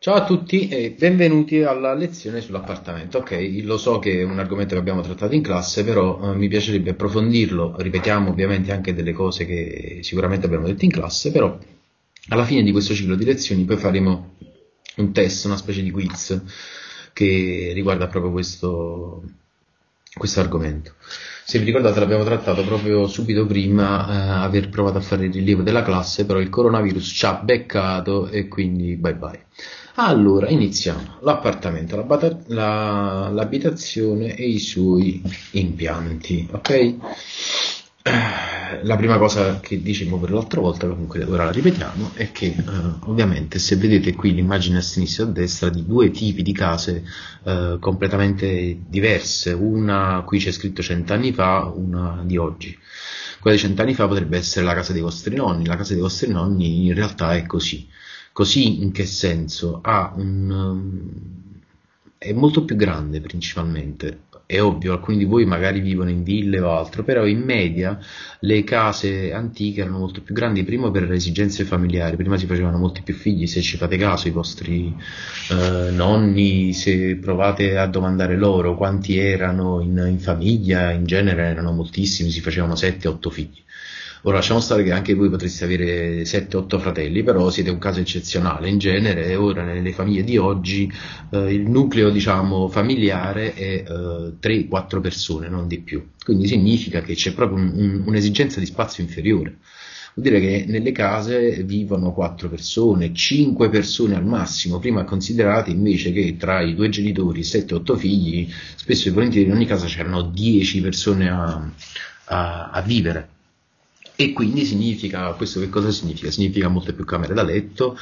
Ciao a tutti e benvenuti alla lezione sull'appartamento. Ok, lo so che è un argomento che abbiamo trattato in classe, però mi piacerebbe approfondirlo. Ripetiamo ovviamente anche delle cose che sicuramente abbiamo detto in classe, però alla fine di questo ciclo di lezioni poi faremo un test, una specie di quiz che riguarda proprio questo argomento. Se vi ricordate l'abbiamo trattato proprio subito prima, aver provato a fare il rilievo della classe, però il coronavirus ci ha beccato e quindi bye bye. Allora, iniziamo. L'appartamento, l'abitazione e i suoi impianti, ok? La prima cosa che dicevamo per l'altra volta, comunque ora la ripetiamo, è che ovviamente se vedete qui l'immagine a sinistra e a destra di due tipi di case completamente diverse, una qui c'è scritto 100 anni fa, una di oggi. Quella di 100 anni fa potrebbe essere la casa dei vostri nonni, la casa dei vostri nonni in realtà è così. Così in che senso? È molto più grande principalmente. È ovvio, alcuni di voi magari vivono in ville o altro, però in media le case antiche erano molto più grandi, primo per le esigenze familiari, prima si facevano molti più figli, se ci fate caso i vostri nonni, se provate a domandare loro quanti erano in famiglia, in genere erano moltissimi, si facevano 7-8 figli. Ora lasciamo stare che anche voi potreste avere 7-8 fratelli, però siete un caso eccezionale. In genere, ora nelle famiglie di oggi, il nucleo, diciamo, familiare è 3-4 persone, non di più. Quindi significa che c'è proprio un'esigenza di spazio inferiore. Vuol dire che nelle case vivono 4 persone, 5 persone al massimo. Prima considerate invece che tra i due genitori, 7-8 figli, spesso e volentieri in ogni casa c'erano 10 persone a vivere. E quindi significa, questo che cosa significa? Significa molte più camere da letto,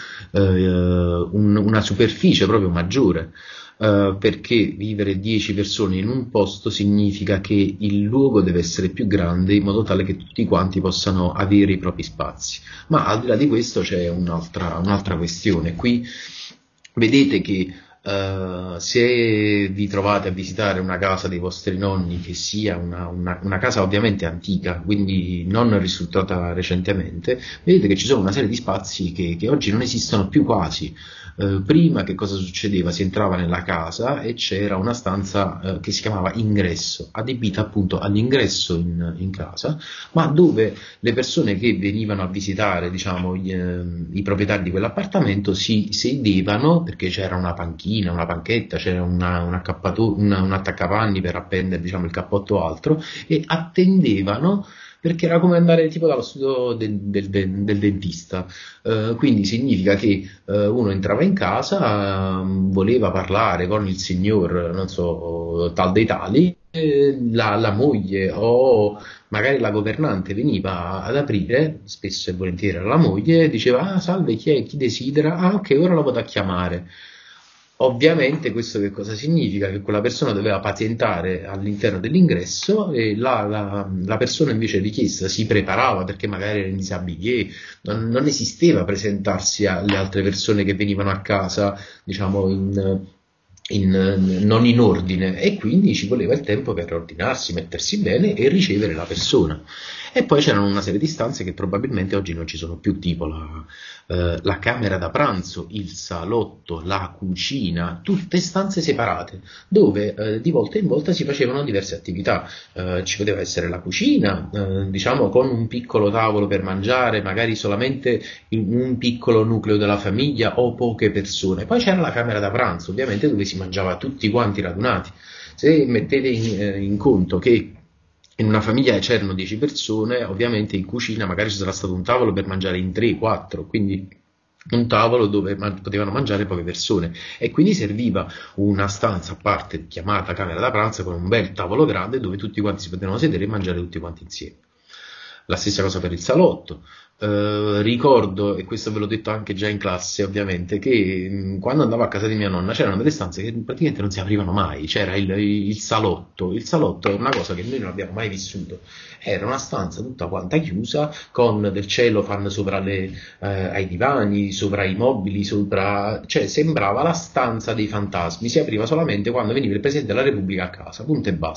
una superficie proprio maggiore, perché vivere 10 persone in un posto significa che il luogo deve essere più grande in modo tale che tutti quanti possano avere i propri spazi. Ma al di là di questo c'è un'altra questione. Qui vedete che se vi trovate a visitare una casa dei vostri nonni, che sia una casa ovviamente antica, quindi non ristrutturata recentemente, vedete che ci sono una serie di spazi che oggi non esistono più quasi. Prima che cosa succedeva? Si entrava nella casa e c'era una stanza che si chiamava ingresso, adibita appunto all'ingresso in casa, ma dove le persone che venivano a visitare, diciamo, i proprietari di quell'appartamento si sedevano perché c'era una panchina, una panchetta, c'era un attaccapanni per appendere, diciamo, il cappotto o altro, e attendevano perché era come andare tipo dallo studio del dentista. Quindi significa che uno entrava in casa, voleva parlare con il signor, non so, tal dei tali, la moglie o magari la governante veniva ad aprire, spesso e volentieri era la moglie, e diceva: ah, salve, chi desidera? Ah, ok, ora lo vado a chiamare. Ovviamente questo che cosa significa? Che quella persona doveva pazientare all'interno dell'ingresso e la persona invece richiesta si preparava perché magari era in disabilité, non esisteva presentarsi alle altre persone che venivano a casa, diciamo, non in ordine, e quindi ci voleva il tempo per ordinarsi, mettersi bene e ricevere la persona. E poi c'erano una serie di stanze che probabilmente oggi non ci sono più, tipo la camera da pranzo, il salotto, la cucina, tutte stanze separate, dove di volta in volta si facevano diverse attività. Ci poteva essere la cucina, diciamo con un piccolo tavolo per mangiare, magari solamente in un piccolo nucleo della famiglia o poche persone. Poi c'era la camera da pranzo, ovviamente, dove si mangiava tutti quanti radunati. Se mettete in conto che in una famiglia c'erano 10 persone, ovviamente in cucina magari ci sarà stato un tavolo per mangiare in 3-4, quindi un tavolo dove potevano mangiare poche persone, e quindi serviva una stanza a parte chiamata camera da pranzo con un bel tavolo grande dove tutti quanti si potevano sedere e mangiare tutti quanti insieme. La stessa cosa per il salotto. Ricordo, e questo ve l'ho detto anche già in classe ovviamente, che quando andavo a casa di mia nonna c'erano delle stanze che praticamente non si aprivano mai. C'era il salotto. Il salotto è una cosa che noi non abbiamo mai vissuto. Era una stanza tutta quanta chiusa con del cellophane sopra ai divani, sopra i mobili, cioè sembrava la stanza dei fantasmi. Si apriva solamente quando veniva il Presidente della Repubblica a casa, punto e basta.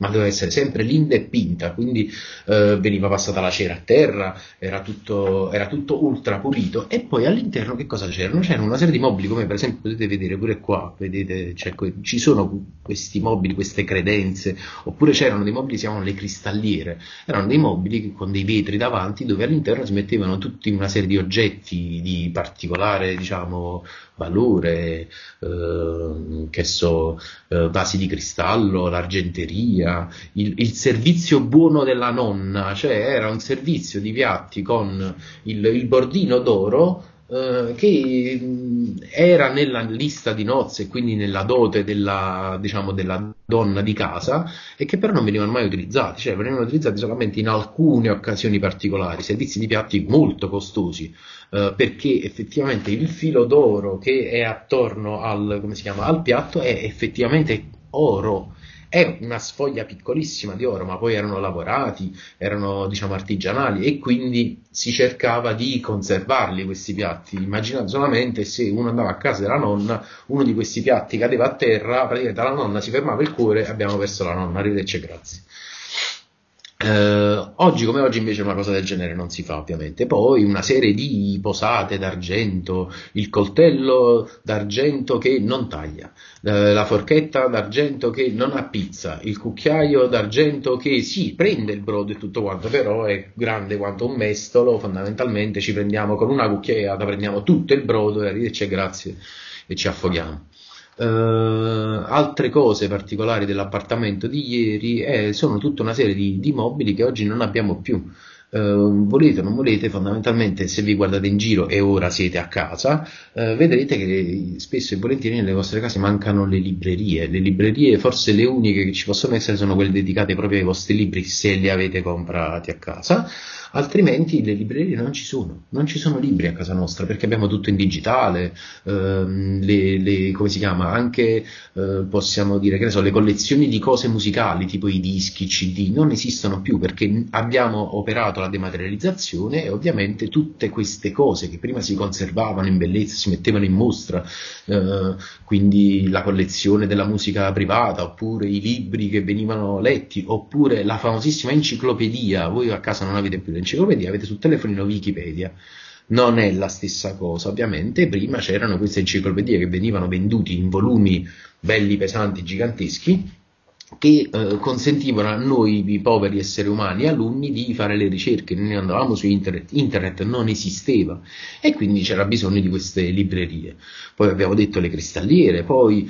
ma doveva essere sempre linda e pinta, quindi veniva passata la cera a terra, era tutto ultra pulito. E poi all'interno che cosa c'erano? C'erano una serie di mobili, come per esempio potete vedere pure qua, vedete, ci sono questi mobili, queste credenze, oppure c'erano dei mobili che si chiamano le cristalliere, erano dei mobili con dei vetri davanti dove all'interno si mettevano tutta una serie di oggetti di particolare, diciamo, valore, che so, vasi di cristallo, l'argenteria, il servizio buono della nonna, cioè era un servizio di piatti con il bordino d'oro, che era nella lista di nozze e quindi nella dote della, diciamo, della donna di casa, e che però non venivano mai utilizzati, cioè venivano utilizzati solamente in alcune occasioni particolari, servizi di piatti molto costosi, perché effettivamente il filo d'oro che è attorno al, come si chiama, al piatto è effettivamente oro. È una sfoglia piccolissima di oro, ma poi erano lavorati, erano, diciamo, artigianali, e quindi si cercava di conservarli questi piatti. Immaginate solamente se uno andava a casa della nonna, uno di questi piatti cadeva a terra, praticamente alla nonna si fermava il cuore e abbiamo perso la nonna, arrivederci e grazie. Oggi come oggi invece una cosa del genere non si fa, ovviamente. Poi una serie di posate d'argento, il coltello d'argento che non taglia, la forchetta d'argento che non appizza, il cucchiaio d'argento che sì, prende il brodo e tutto quanto, però è grande quanto un mestolo, fondamentalmente ci prendiamo con una cucchiaiata, prendiamo tutto il brodo e arrivederci e grazie e ci affoghiamo. Altre cose particolari dell'appartamento di ieri sono tutta una serie di mobili che oggi non abbiamo più. Volete o non volete, fondamentalmente, se vi guardate in giro e ora siete a casa, vedrete che spesso e volentieri nelle vostre case mancano le librerie. Le librerie, forse le uniche che ci possono essere, sono quelle dedicate proprio ai vostri libri, se li avete comprati a casa. Altrimenti le librerie non ci sono libri a casa nostra, perché abbiamo tutto in digitale, come si chiama, anche possiamo dire, che ne so, le collezioni di cose musicali, tipo i dischi, CD, non esistono più, perché abbiamo operato la dematerializzazione, e ovviamente tutte queste cose che prima si conservavano in bellezza, si mettevano in mostra, quindi la collezione della musica privata, oppure i libri che venivano letti, oppure la famosissima enciclopedia. Voi a casa non avete più l'enciclopedia, avete sul telefonino Wikipedia. Non è la stessa cosa, ovviamente. Prima c'erano queste enciclopedie che venivano venduti in volumi belli, pesanti, giganteschi, che consentivano a noi, i poveri esseri umani, alunni, di fare le ricerche. Noi andavamo su internet non esisteva, e quindi c'era bisogno di queste librerie. Poi abbiamo detto le cristalliere, poi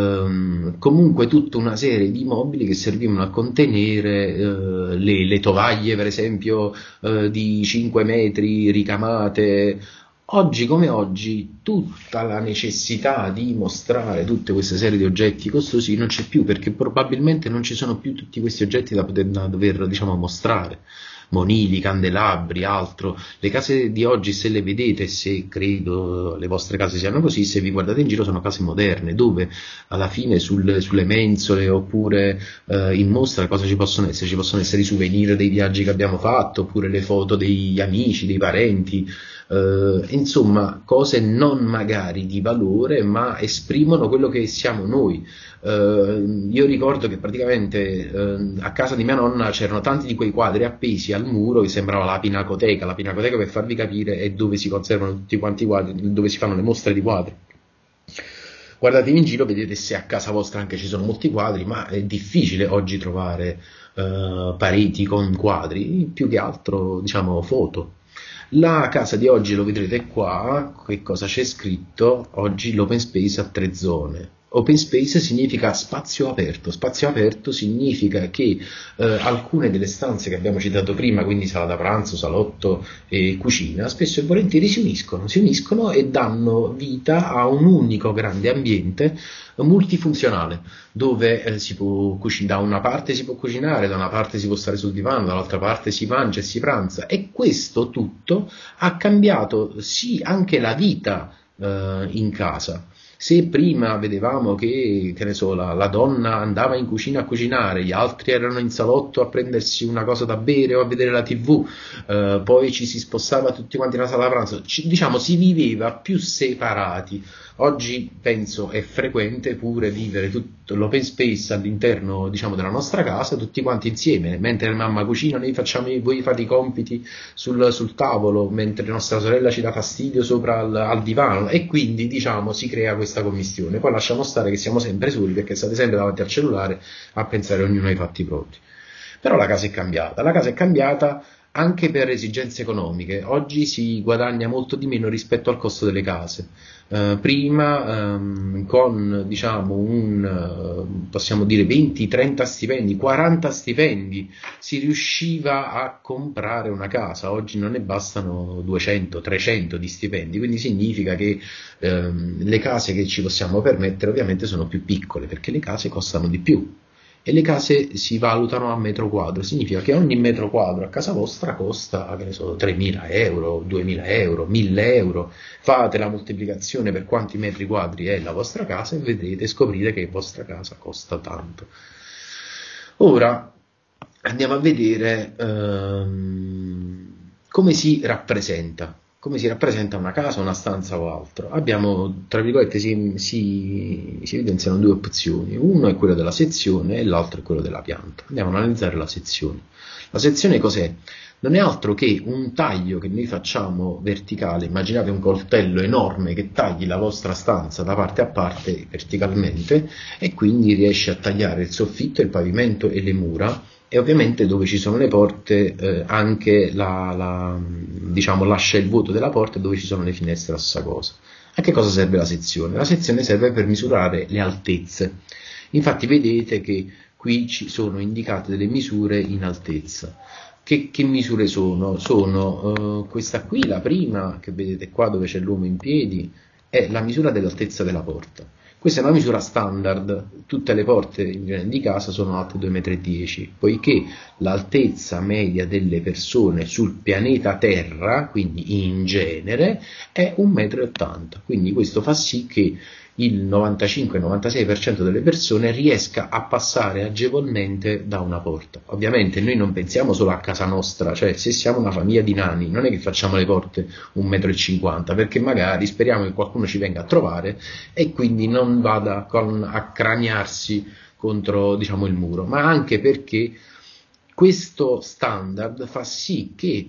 comunque tutta una serie di mobili che servivano a contenere le tovaglie, per esempio, di 5 metri ricamate. Oggi come oggi tutta la necessità di mostrare tutte queste serie di oggetti costosi non c'è più, perché probabilmente non ci sono più tutti questi oggetti da dover, diciamo, mostrare. Monili, candelabri, altro. Le case di oggi, se le vedete, se credo le vostre case siano così, se vi guardate in giro sono case moderne, dove alla fine sulle mensole, oppure in mostra, cosa ci possono essere? Ci possono essere i souvenir dei viaggi che abbiamo fatto, oppure le foto degli amici, dei parenti, insomma cose non magari di valore, ma esprimono quello che siamo noi. Io ricordo che praticamente a casa di mia nonna c'erano tanti di quei quadri appesi al muro che sembrava la pinacoteca. La pinacoteca, per farvi capire, è dove si conservano tutti quanti i quadri, dove si fanno le mostre di quadri. Guardatevi in giro, vedete se a casa vostra anche ci sono molti quadri, ma è difficile oggi trovare pareti con quadri, più che altro, diciamo, foto. La casa di oggi, lo vedrete qua, che cosa c'è scritto? Oggi l'open space ha 3 zone. Open space significa spazio aperto significa che alcune delle stanze che abbiamo citato prima, quindi sala da pranzo, salotto e cucina, spesso e volentieri si uniscono e danno vita a un unico grande ambiente multifunzionale, dove si può da una parte si può cucinare, da una parte si può stare sul divano, dall'altra parte si mangia e si pranza, e questo tutto ha cambiato sì anche la vita in casa. Se prima vedevamo che ne so, la donna andava in cucina a cucinare, gli altri erano in salotto a prendersi una cosa da bere o a vedere la TV, poi ci si spostava tutti quanti nella sala pranzo, diciamo si viveva più separati. Oggi penso è frequente pure vivere tutto l'open space all'interno, diciamo, della nostra casa, tutti quanti insieme, mentre mamma cucina, voi fate i compiti sul tavolo, mentre nostra sorella ci dà fastidio sopra al divano, e quindi, diciamo, si crea questa commistione. Poi lasciamo stare che siamo sempre soli, perché state sempre davanti al cellulare a pensare ognuno ai fatti propri. Però la casa è cambiata anche per esigenze economiche. Oggi si guadagna molto di meno rispetto al costo delle case. Prima con, diciamo, possiamo dire 20-30 stipendi, 40 stipendi si riusciva a comprare una casa. Oggi non ne bastano 200-300 di stipendi, quindi significa che le case che ci possiamo permettere ovviamente sono più piccole, perché le case costano di più. E le case si valutano a metro quadro, significa che ogni metro quadro a casa vostra costa, che ne so, 3.000 euro, 2.000 euro, 1.000 euro. Fate la moltiplicazione per quanti metri quadri è la vostra casa e vedrete, scoprite che la vostra casa costa tanto. Ora andiamo a vedere come si rappresenta. Come si rappresenta una casa, una stanza o altro. Abbiamo, tra virgolette, si evidenziano due opzioni. Uno è quello della sezione e l'altro è quello della pianta. Andiamo ad analizzare la sezione. La sezione cos'è? Non è altro che un taglio che noi facciamo verticale. Immaginate un coltello enorme che tagli la vostra stanza da parte a parte verticalmente, e quindi riesce a tagliare il soffitto, il pavimento e le mura. E ovviamente dove ci sono le porte anche diciamo, lascia il vuoto della porta, dove ci sono le finestre, la stessa cosa. A che cosa serve la sezione? La sezione serve per misurare le altezze. Infatti vedete che qui ci sono indicate delle misure in altezza. Che misure sono? Sono questa qui, la prima, che vedete qua dove c'è l'uomo in piedi, è la misura dell'altezza della porta. Questa è una misura standard, tutte le porte in genere di casa sono alte 2,10 m, poiché l'altezza media delle persone sul pianeta Terra, quindi in genere, è 1,80 m, quindi questo fa sì che il 95-96% delle persone riesca a passare agevolmente da una porta. Ovviamente noi non pensiamo solo a casa nostra, cioè se siamo una famiglia di nani non è che facciamo le porte 1,50 m, perché magari speriamo che qualcuno ci venga a trovare e quindi non vada a craniarsi contro, diciamo, il muro, ma anche perché questo standard fa sì che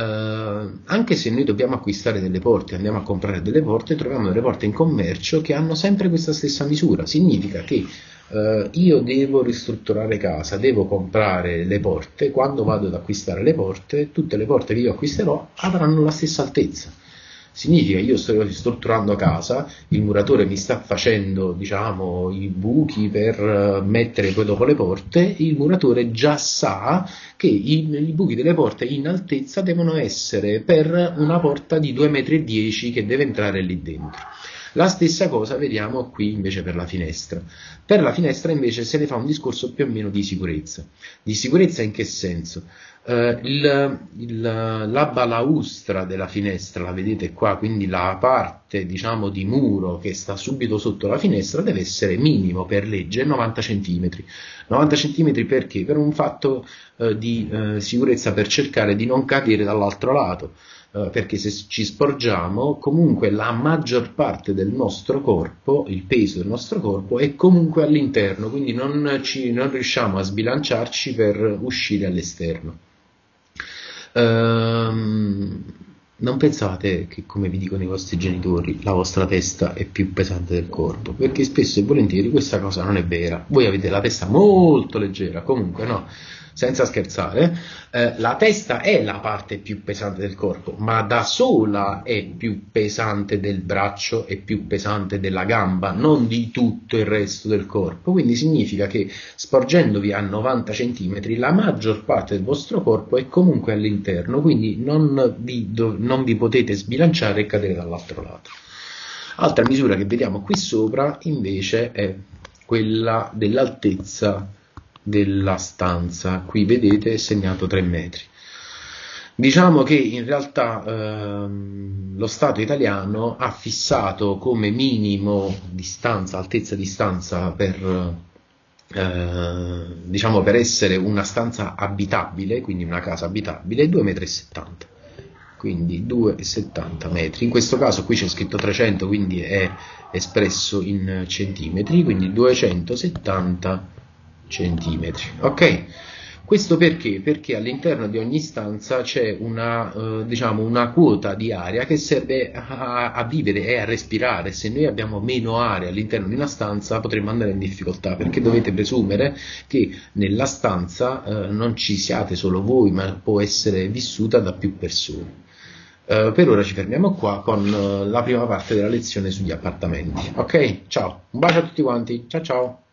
anche se noi dobbiamo acquistare delle porte, andiamo a comprare delle porte, troviamo delle porte in commercio che hanno sempre questa stessa misura. Significa che io devo ristrutturare casa, devo comprare le porte, quando vado ad acquistare le porte, tutte le porte che io acquisterò avranno la stessa altezza. Significa che io sto ristrutturando casa, il muratore mi sta facendo, diciamo, i buchi per mettere poi dopo le porte, il muratore già sa che i buchi delle porte in altezza devono essere per una porta di 2,10 m che deve entrare lì dentro. La stessa cosa vediamo qui invece per la finestra. Per la finestra invece se ne fa un discorso più o meno di sicurezza. Di sicurezza in che senso? La balaustra della finestra, la vedete qua, quindi la parte, diciamo, di muro che sta subito sotto la finestra deve essere minimo per legge 90 cm. 90 cm perché? Per un fatto di sicurezza, per cercare di non cadere dall'altro lato. Perché se ci sporgiamo, comunque la maggior parte del nostro corpo, il peso del nostro corpo è comunque all'interno, quindi non riusciamo a sbilanciarci per uscire all'esterno. Non pensate che, come vi dicono i vostri genitori, la vostra testa è più pesante del corpo, perché spesso e volentieri questa cosa non è vera. Voi avete la testa molto leggera, comunque no, senza scherzare, la testa è la parte più pesante del corpo, ma da sola è più pesante del braccio, è più pesante della gamba, non di tutto il resto del corpo. Quindi significa che sporgendovi a 90 cm la maggior parte del vostro corpo è comunque all'interno, quindi non vi potete sbilanciare e cadere dall'altro lato. Altra misura che vediamo qui sopra invece è quella dell'altezza della stanza. Qui vedete è segnato 3 metri. Diciamo che in realtà lo Stato italiano ha fissato come minimo distanza, altezza di stanza diciamo per essere una stanza abitabile, quindi una casa abitabile, 2,70 m. Quindi 2,70 metri. In questo caso qui c'è scritto 300, quindi è espresso in centimetri, quindi 270 centimetri. Ok? Questo perché? Perché all'interno di ogni stanza c'è diciamo una quota di aria che serve a vivere e a respirare. Se noi abbiamo meno aria all'interno di una stanza potremmo andare in difficoltà, perché dovete presumere che nella stanza non ci siate solo voi, ma può essere vissuta da più persone. Per ora ci fermiamo qua con la prima parte della lezione sugli appartamenti. Ok? Ciao, un bacio a tutti quanti, ciao ciao!